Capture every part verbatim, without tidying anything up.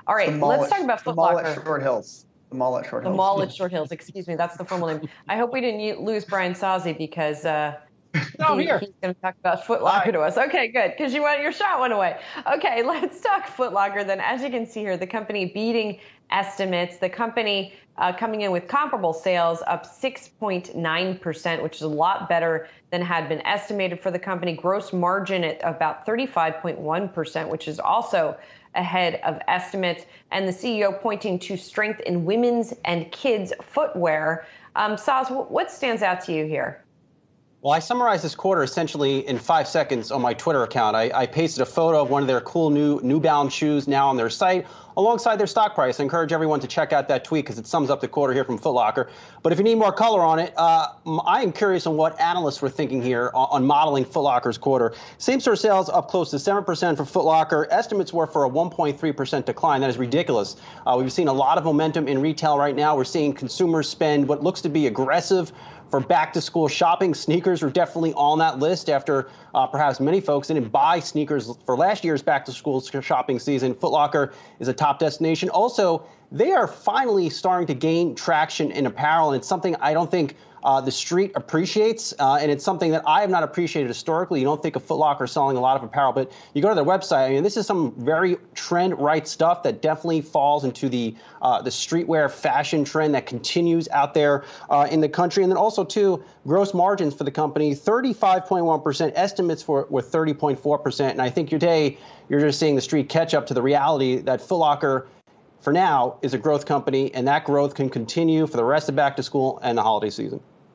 All right, let's talk about The mall at Footlocker. Short Hills. The mall at Short The Hills. mall at Short Hills, excuse me, that's the formal name. I hope we didn't lose Brian Sozzi because uh, No, he, here. he's going to talk about Footlocker Hi. to us. Okay, good, because you went, your shot went away. Okay, let's talk Footlocker then. As you can see here, the company beating estimates. The company uh, coming in with comparable sales up six point nine percent, which is a lot better than had been estimated for the company. Gross margin at about thirty-five point one percent, which is also ahead of estimates. And the C E O pointing to strength in women's and kids' footwear. Um, Saz, what stands out to you here? Well, I summarized this quarter essentially in five seconds on my Twitter account. I, I pasted a photo of one of their cool new New Balance shoes now on their site alongside their stock price. I encourage everyone to check out that tweet because it sums up the quarter here from Footlocker. But if you need more color on it, uh, I am curious on what analysts were thinking here on, on modeling Footlocker's quarter. Same-store sales up close to seven percent for Footlocker. Estimates were for a one point three percent decline. That is ridiculous. Uh, we've seen a lot of momentum in retail right now. We're seeing consumers spend what looks to be aggressive for back-to-school shopping. Sneakers are definitely on that list after uh, perhaps many folks didn't buy sneakers for last year's back-to-school shopping season. Footlocker is a top destination. Also, they are finally starting to gain traction in apparel, and it's something I don't think uh, the street appreciates, uh, and it's something that I have not appreciated historically. You don't think of Footlocker selling a lot of apparel, but you go to their website, I mean, this is some very trend-right stuff that definitely falls into the uh, the streetwear fashion trend that continues out there uh, in the country. And then also, too, gross margins for the company, thirty-five point one percent. Estimates for were thirty point four percent. And I think today you're just seeing the street catch up to the reality that Footlocker, for now, is a growth company, and that growth can continue for the rest of back to school and the holiday season.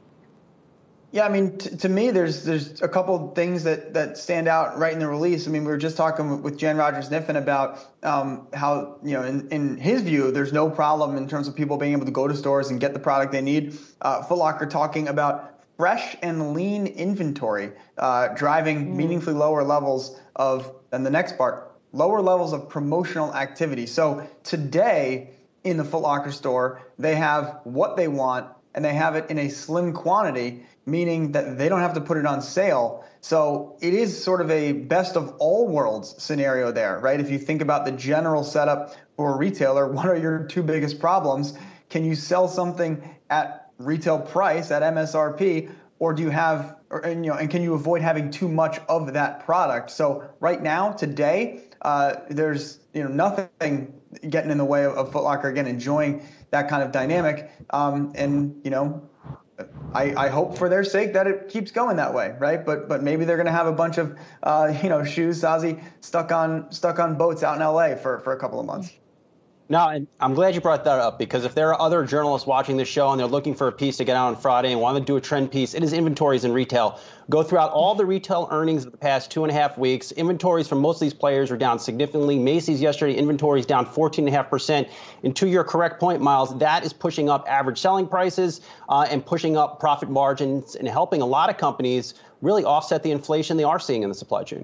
Yeah, I mean, t- to me, there's there's a couple things that, that stand out right in the release. I mean, we were just talking with Jan Rogers-Niffen about um, how, you know, in, in his view, there's no problem in terms of people being able to go to stores and get the product they need. Uh, Footlocker talking about fresh and lean inventory, uh, driving mm. meaningfully lower levels of, and the next part, lower levels of promotional activity. So today in the Footlocker store, they have what they want, and they have it in a slim quantity, meaning that they don't have to put it on sale. So it is sort of a best of all worlds scenario there, right? If you think about the general setup for a retailer, what are your two biggest problems? Can you sell something at retail price, at M S R P, or do you have, or, and, you know, and can you avoid having too much of that product? So right now, today, uh, there's you know nothing getting in the way of, of Footlocker, again, enjoying that kind of dynamic. Um, and, you know, I, I hope for their sake that it keeps going that way, right? But but maybe they're going to have a bunch of, uh, you know, shoes, Sozzi, stuck on stuck on boats out in L A for, for a couple of months. No, and I'm glad you brought that up, because if there are other journalists watching this show and they're looking for a piece to get out on Friday and want to do a trend piece, it is inventories in retail. Go throughout all the retail earnings of the past two and a half weeks. Inventories from most of these players are down significantly. Macy's yesterday, inventories down fourteen point five percent. And to your correct point, Myles, that is pushing up average selling prices uh, and pushing up profit margins and helping a lot of companies really offset the inflation they are seeing in the supply chain.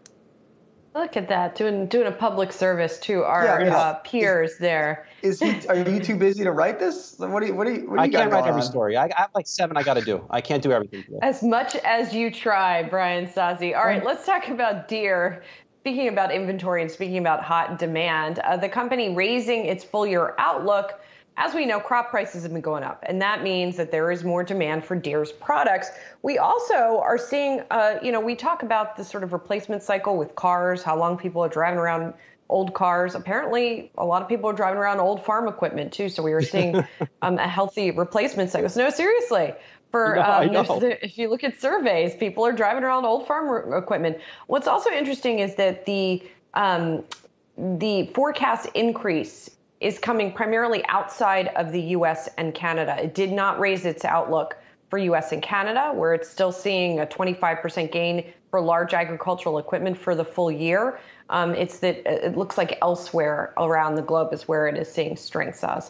Look at that, doing doing a public service to our yeah, uh, peers is, there. Is he, are you too busy to write this? What do you what do you what do you I can't write every on? story. I, I have like seven I got to do. I can't do everything today. As much as you try, Brian Sozzi. All right, let's talk about Deere. Speaking about inventory and speaking about hot demand, uh, the company raising its full year outlook. As we know, crop prices have been going up, and that means that there is more demand for Deere's products. We also are seeing, uh, you know, we talk about the sort of replacement cycle with cars, how long people are driving around old cars. Apparently, a lot of people are driving around old farm equipment, too. So we are seeing um, a healthy replacement cycle. So no, seriously. For no, um, if you look at surveys, people are driving around old farm equipment. What's also interesting is that the um, the forecast increase is coming primarily outside of the U S and Canada. It did not raise its outlook for U S and Canada, where it's still seeing a twenty-five percent gain for large agricultural equipment for the full year. Um, it's that it looks like elsewhere around the globe is where it is seeing strength, Saz.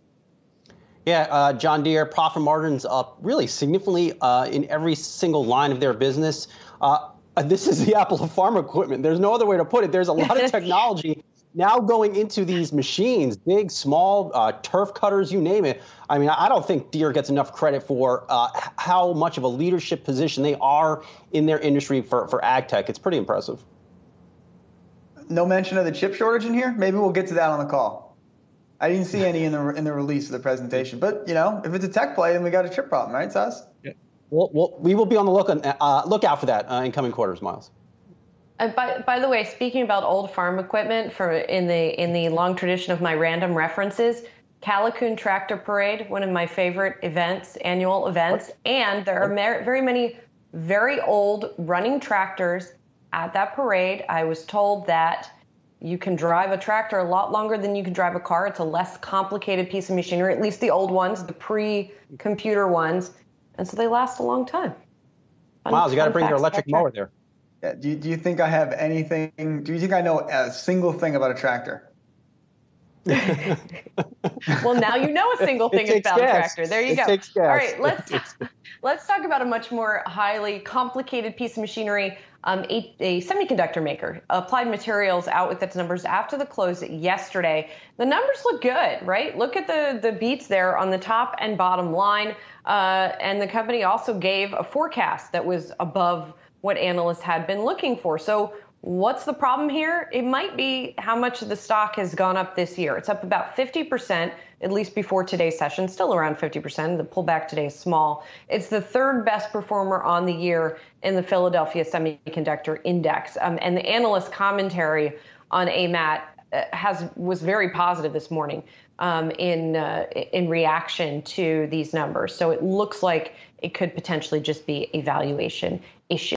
Yeah, uh, John Deere, profit margins up really significantly uh, in every single line of their business. Uh, this is the Apple of farm equipment. There's no other way to put it. There's a lot of technology now going into these machines, big, small, uh, turf cutters, you name it. I mean, I don't think Deere gets enough credit for uh, how much of a leadership position they are in their industry for, for ag tech. It's pretty impressive. no mention of the chip shortage in here. Maybe we'll get to that on the call. I didn't see any in the in the release of the presentation. But, you know, if it's a tech play, then we got a chip problem, right, Saz? Yeah. We'll, we'll, we will be on the look, uh, look out for that uh, in coming quarters, Myles. And by, by the way, speaking about old farm equipment, for in the in the long tradition of my random references, Callicoon Tractor Parade, one of my favorite events, annual events, and there are mer- very many very old running tractors at that parade. I was told that you can drive a tractor a lot longer than you can drive a car. It's a less complicated piece of machinery, at least the old ones, the pre-computer ones, and so they last a long time. Fun, Myles, you got to bring your electric mower there. Yeah, do you, do you think I have anything? Do you think I know a single thing about a tractor? Well, now you know a single thing about a tractor. There you it go. Takes gas. All right, let's let's talk about a much more highly complicated piece of machinery. Um, a, a semiconductor maker, Applied Materials, out with its numbers after the close yesterday. The numbers look good, right? Look at the the beats there on the top and bottom line. Uh, and the company also gave a forecast that was above what analysts had been looking for. So what's the problem here? It might be how much the stock has gone up this year. It's up about fifty percent, at least before today's session, still around fifty percent. The pullback today is small. It's the third best performer on the year in the Philadelphia Semiconductor Index. Um, and the analyst commentary on A M A T has was very positive this morning um, in uh, in reaction to these numbers. So it looks like it could potentially just be a valuation issue.